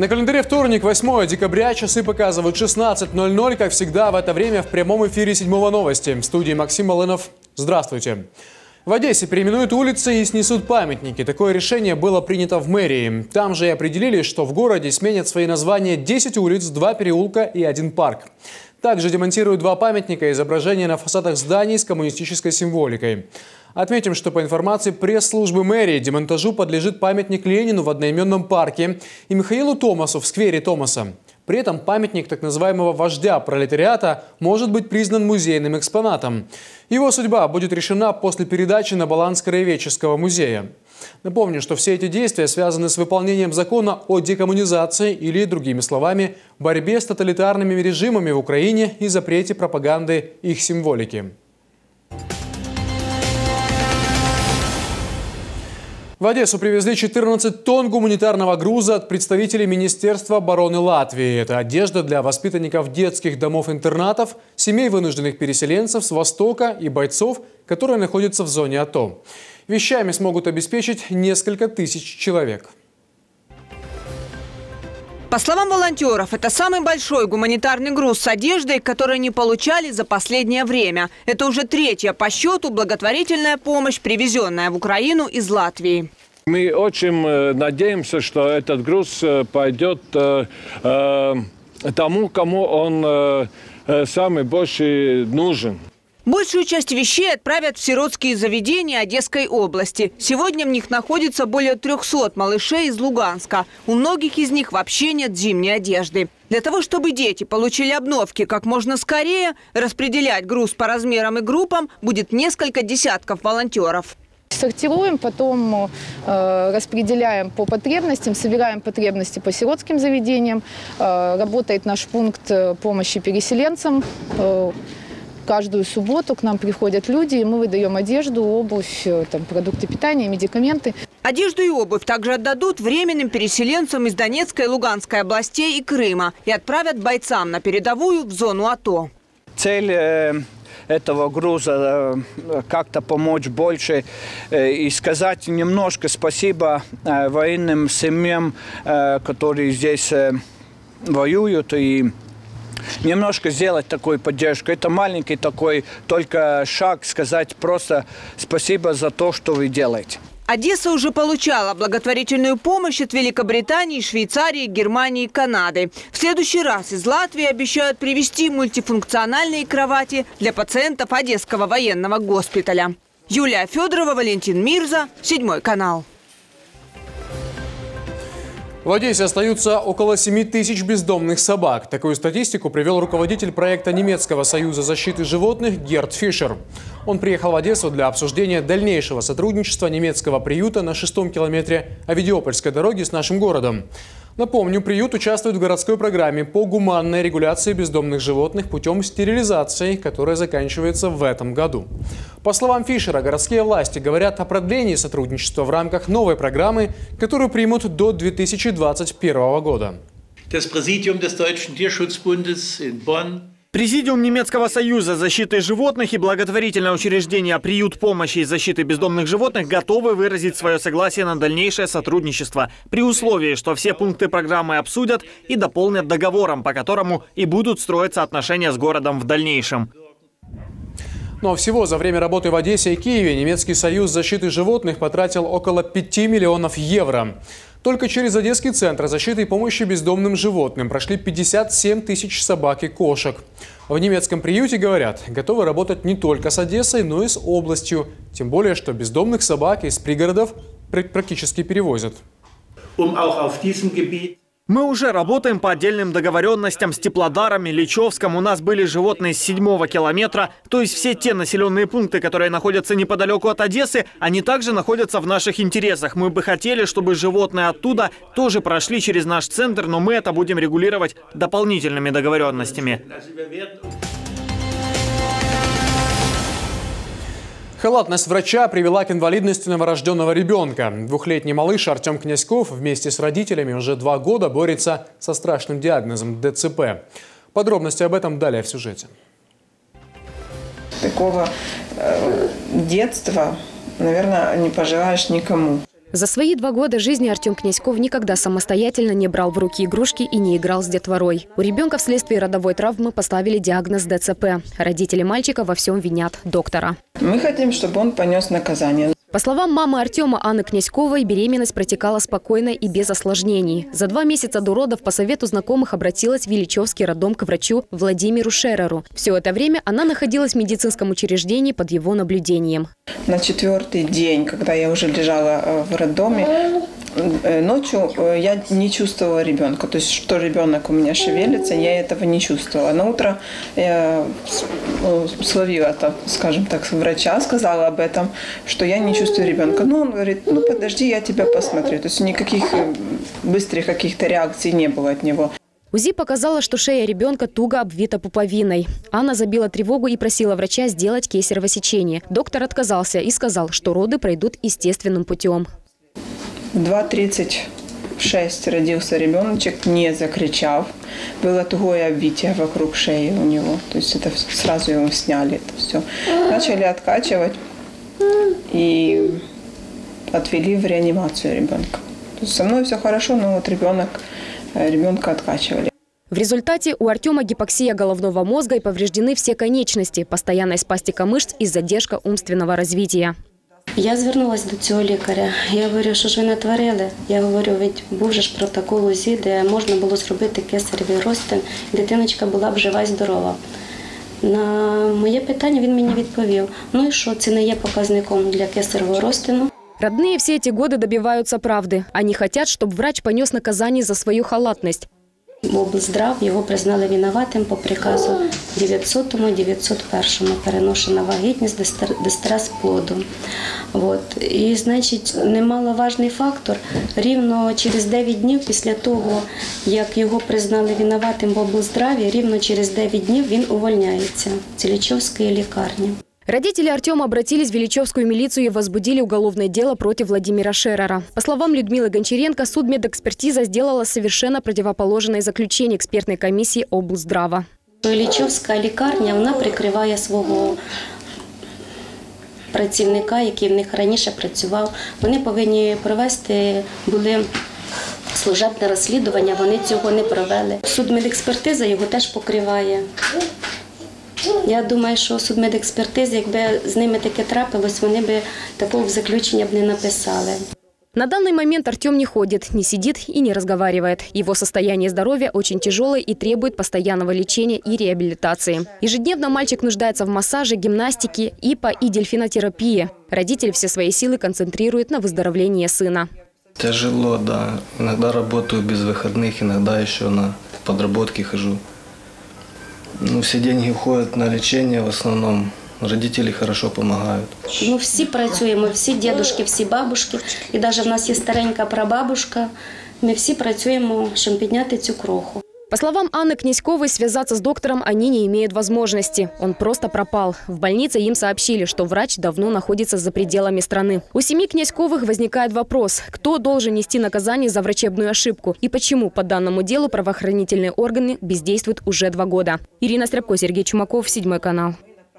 На календаре вторник, 8 декабря, часы показывают 16:00. Как всегда, в это время в прямом эфире 7 новости. В студии Максим Малынов. Здравствуйте. В Одессе переименуют улицы и снесут памятники. Такое решение было принято в мэрии. Там же и определили, что в городе сменят свои названия 10 улиц, 2 переулка и 1 парк. Также демонтируют 2 памятника, изображения на фасадах зданий с коммунистической символикой. Отметим, что по информации пресс-службы мэрии демонтажу подлежит памятник Ленину в одноименном парке и Михаилу Томасу в сквере Томаса. При этом памятник так называемого вождя пролетариата может быть признан музейным экспонатом. Его судьба будет решена после передачи на баланс Краеведческого музея. Напомню, что все эти действия связаны с выполнением закона о декоммунизации или, другими словами, борьбе с тоталитарными режимами в Украине и запрете пропаганды их символики. В Одессу привезли 14 тонн гуманитарного груза от представителей Министерства обороны Латвии. Это одежда для воспитанников детских домов-интернатов, семей вынужденных переселенцев с Востока и бойцов, которые находятся в зоне АТО. Вещами смогут обеспечить несколько тысяч человек. По словам волонтеров, это самый большой гуманитарный груз с одеждой, который они получали за последнее время. Это уже 3-я по счету благотворительная помощь, привезенная в Украину из Латвии. Мы очень надеемся, что этот груз пойдет тому, кому он самый больше нужен. Большую часть вещей отправят в сиротские заведения Одесской области. Сегодня в них находится более 300 малышей из Луганска. У многих из них вообще нет зимней одежды. Для того, чтобы дети получили обновки как можно скорее, распределять груз по размерам и группам будет несколько десятков волонтеров. Сортируем, потом распределяем по потребностям, собираем потребности по сиротским заведениям. Работает наш пункт помощи переселенцам. Каждую субботу к нам приходят люди, и мы выдаем одежду, обувь, продукты питания, медикаменты. Одежду и обувь также отдадут временным переселенцам из Донецкой и Луганской областей и Крыма и отправят бойцам на передовую в зону АТО. Цель этого груза как-то помочь больше и сказать немножко спасибо военным семьям, которые здесь воюют, и немножко сделать такую поддержку. Это маленький такой только шаг, сказать просто спасибо за то, что вы делаете. Одесса уже получала благотворительную помощь от Великобритании, Швейцарии, Германии и Канады. В следующий раз из Латвии обещают привезти мультифункциональные кровати для пациентов Одесского военного госпиталя. Юлия Федорова, Валентин Мирза, 7 канал. В Одессе остаются около 7 тысяч бездомных собак. Такую статистику привел руководитель проекта Немецкого союза защиты животных Герт Фишер. Он приехал в Одессу для обсуждения дальнейшего сотрудничества немецкого приюта на 6-м километре Овидиопольской дороги с нашим городом. Напомню, приют участвует в городской программе по гуманной регуляции бездомных животных путем стерилизации, которая заканчивается в этом году. По словам Фишера, городские власти говорят о продлении сотрудничества в рамках новой программы, которую примут до 2021 года. Президиум Немецкого союза защиты животных и благотворительное учреждение «Приют помощи и защиты бездомных животных» готовы выразить свое согласие на дальнейшее сотрудничество при условии, что все пункты программы обсудят и дополнят договором, по которому и будут строиться отношения с городом в дальнейшем. Но всего за время работы в Одессе и Киеве Немецкий союз защиты животных потратил около 5 миллионов евро. Только через Одесский центр защиты и помощи бездомным животным прошли 57 тысяч собак и кошек. В немецком приюте, говорят, готовы работать не только с Одессой, но и с областью. Тем более, что бездомных собак из пригородов практически перевозят. Мы уже работаем по отдельным договоренностям с Теплодаром и Личевском. У нас были животные с 7-го километра. То есть все те населенные пункты, которые находятся неподалеку от Одессы, они также находятся в наших интересах. Мы бы хотели, чтобы животные оттуда тоже прошли через наш центр, но мы это будем регулировать дополнительными договоренностями. Халатность врача привела к инвалидности новорожденного ребенка. 2-летний малыш Артем Князьков вместе с родителями уже 2 года борется со страшным диагнозом ДЦП. Подробности об этом далее в сюжете. Такого детства, наверное, не пожелаешь никому. За свои 2 года жизни Артем Князьков никогда самостоятельно не брал в руки игрушки и не играл с детворой. У ребенка вследствие родовой травмы поставили диагноз ДЦП. Родители мальчика во всем винят доктора. Мы хотим, чтобы он понес наказание. По словам мамы Артема Анны Князьковой, беременность протекала спокойно и без осложнений. За 2 месяца до родов по совету знакомых обратилась в Ильичевский роддом к врачу Владимиру Шереру. Все это время она находилась в медицинском учреждении под его наблюдением. На 4-й день, когда я уже лежала в роддоме, ночью я не чувствовала ребенка. То есть, что ребенок у меня шевелится, я этого не чувствовала. На утро я словила это, скажем так, врача, сказала об этом, что я не чувствую ребенка. Ну, он говорит, ну подожди, я тебя посмотрю. То есть никаких быстрых каких-то реакций не было от него. УЗИ показало, что шея ребенка туго обвита пуповиной. Анна забила тревогу и просила врача сделать кесарево сечение. Доктор отказался и сказал, что роды пройдут естественным путем. В 2:36 родился ребеночек, не закричав. Было тугое обвитие вокруг шеи у него. То есть это сразу его сняли. Это все. Начали откачивать и отвели в реанимацию ребенка. То есть со мной все хорошо, но вот ребенка откачивали. В результате у Артема гипоксия головного мозга и повреждены все конечности, постоянная спастика мышц и задержка умственного развития. Я звернулася до цього лікаря. Я говорю, що ж ви натворили? Я говорю, ведь був же ж протокол УЗІ, де можна було зробити кесаревий розтин, дитиночка була б жива і здорова. На моє питання він мені відповів, ну і що, це не є показником для кесаревого розтину. Родные все эти годы добиваются правды. Они хотят, чтобы врач понес наказание за свою халатность. Облздрав його признали винуватим по приказу 900-му, 901-му, переношена вагітність, дистрес плоду. І, значить, немаловажний фактор, рівно через 9 днів після того, як його признали винуватим в облздраві, рівно через 9 днів він увольняється з Іллічівської лікарні. Родители Артема обратились в Ильичевскую милицию и возбудили уголовное дело против Владимира Шерера. По словам Людмилы Гончаренко, судмедэкспертиза сделала совершенно противоположное заключение экспертной комиссии облздрава. Іллічівська лікарня, вона прикриває свого працівника, який в них раніше працював. Вони повинні провести були служебне розслідування, вони цього не провели. Судмедекспертиза його теж покриває. Я думаю, що судмедекспертиза, якби з ними таке трапилось, вони б такого заключення б не написали. На данный момент Артем не ходит, не сидит и не разговаривает. Его состояние здоровья очень тяжелое и требует постоянного лечения и реабилитации. Ежедневно мальчик нуждается в массаже, гимнастике и дельфинотерапии. Родители все свои силы концентрируют на выздоровлении сына. Тяжело, да. Иногда работаю без выходных, иногда еще на подработки хожу. Все деньги уходят на лечение в основном. Родители хорошо помогают. Всі працюємо, всі дідушки, всі бабушки. І навіть в нас є старенька прабабушка. Ми всі працюємо, щоб підняти цю кроху. По словам Анны Князьковой, связаться с доктором они не имеют возможности. Он просто пропал. В больнице им сообщили, что врач давно находится за пределами страны. У семьи Князьковых возникает вопрос, кто должен нести наказание за врачебную ошибку и почему по данному делу правоохранительные органы бездействуют уже 2 года. Ирина Стряпко, Сергей Чумаков, 7 канал.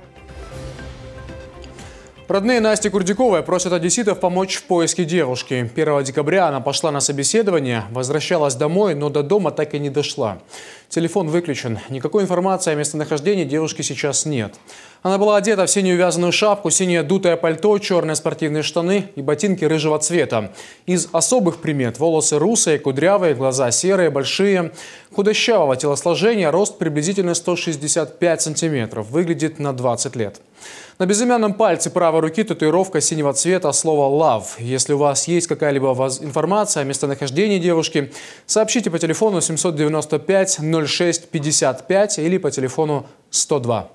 Родные Насти Курдюковой просят одесситов помочь в поиске девушки. 1 декабря она пошла на собеседование, возвращалась домой, но до дома так и не дошла. Телефон выключен. Никакой информации о местонахождении девушки сейчас нет. Она была одета в синюю вязаную шапку, синее дутое пальто, черные спортивные штаны и ботинки рыжего цвета. Из особых примет – волосы русые, кудрявые, глаза серые, большие. Худощавого телосложения, рост приблизительно 165 сантиметров. Выглядит на 20 лет. На безымянном пальце правой руки татуировка синего цвета, слово «love». Если у вас есть какая-либо информация о местонахождении девушки, сообщите по телефону 795 06 55 или по телефону 102.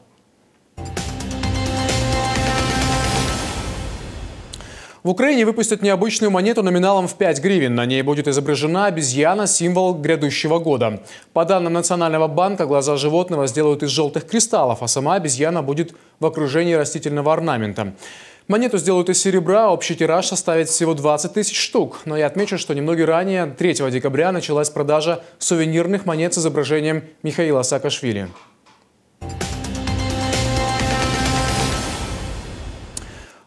В Украине выпустят необычную монету номиналом в 5 гривен. На ней будет изображена обезьяна, символ грядущего года. По данным Национального банка, глаза животного сделают из желтых кристаллов, а сама обезьяна будет в окружении растительного орнамента. Монету сделают из серебра, общий тираж составит всего 20 тысяч штук. Но я отмечу, что немного ранее, 3 декабря, началась продажа сувенирных монет с изображением Михаила Саакашвили.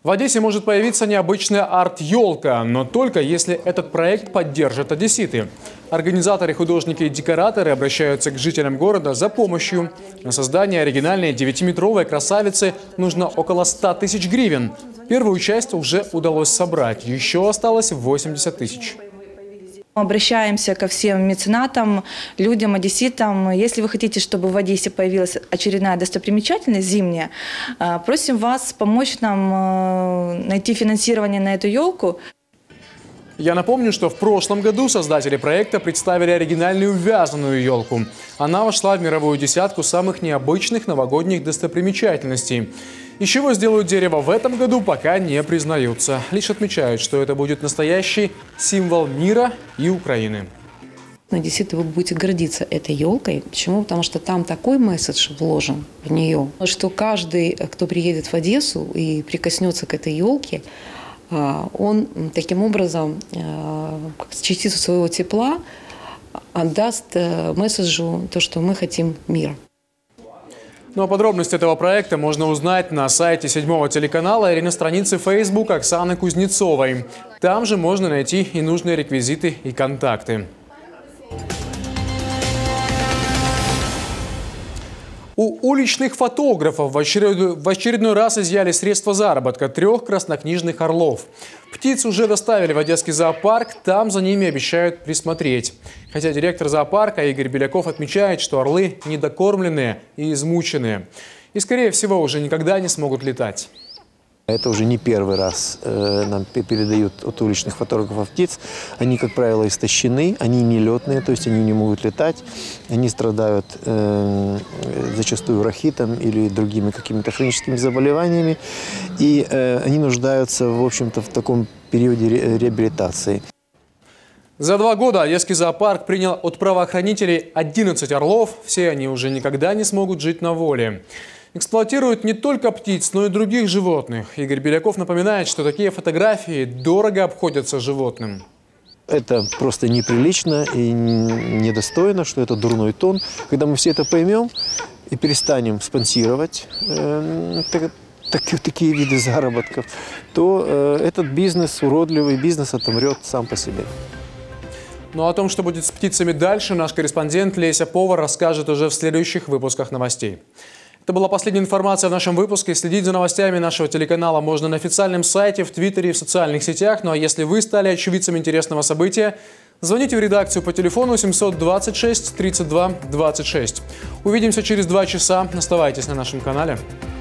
В Одессе может появиться необычная арт-елка, но только если этот проект поддержат одесситы. Организаторы, художники и декораторы обращаются к жителям города за помощью. На создание оригинальной 9-метровой красавицы нужно около 100 тысяч гривен. Первую часть уже удалось собрать, еще осталось 80 тысяч. Обращаемся ко всем меценатам, людям, одесситам. Если вы хотите, чтобы в Одессе появилась очередная достопримечательность зимняя, просим вас помочь нам найти финансирование на эту елку. Я напомню, что в прошлом году создатели проекта представили оригинальную вязаную елку. Она вошла в мировую десятку самых необычных новогодних достопримечательностей. Из чего сделают дерево в этом году, пока не признаются. Лишь отмечают, что это будет настоящий символ мира и Украины. Одесситы, вы будете гордиться этой елкой. Почему? Потому что там такой месседж вложен в нее, что каждый, кто приедет в Одессу и прикоснется к этой елке, он таким образом частицу своего тепла отдаст месседжу то, что мы хотим мира. Ну а подробности этого проекта можно узнать на сайте 7-го телеканала или на странице Facebook Оксаны Кузнецовой. Там же можно найти и нужные реквизиты и контакты. У уличных фотографов в очередной раз изъяли средства заработка 3 краснокнижных орлов. Птиц уже доставили в Одесский зоопарк, там за ними обещают присмотреть. Хотя директор зоопарка Игорь Беляков отмечает, что орлы недокормленные и измученные. И, скорее всего, уже никогда не смогут летать. Это уже не первый раз нам передают от уличных фотографов птиц. Они, как правило, истощены, они не летные, то есть они не могут летать. Они страдают зачастую рахитом или другими какими-то хроническими заболеваниями. И они нуждаются, в общем-то, в таком периоде реабилитации. За 2 года Одесский зоопарк принял от правоохранителей 11 орлов. Все они уже никогда не смогут жить на воле. Эксплуатируют не только птиц, но и других животных. Игорь Беляков напоминает, что такие фотографии дорого обходятся животным. Это просто неприлично и недостойно, что это дурной тон. Когда мы все это поймем и перестанем спонсировать такие виды заработков, то этот бизнес, уродливый бизнес, отомрет сам по себе. Но о том, что будет с птицами дальше, наш корреспондент Леся Повар расскажет уже в следующих выпусках новостей. Это была последняя информация в нашем выпуске. Следить за новостями нашего телеканала можно на официальном сайте, в Твиттере и в социальных сетях. Ну а если вы стали очевидцем интересного события, звоните в редакцию по телефону 726 32 26. Увидимся через 2 часа. Оставайтесь на нашем канале.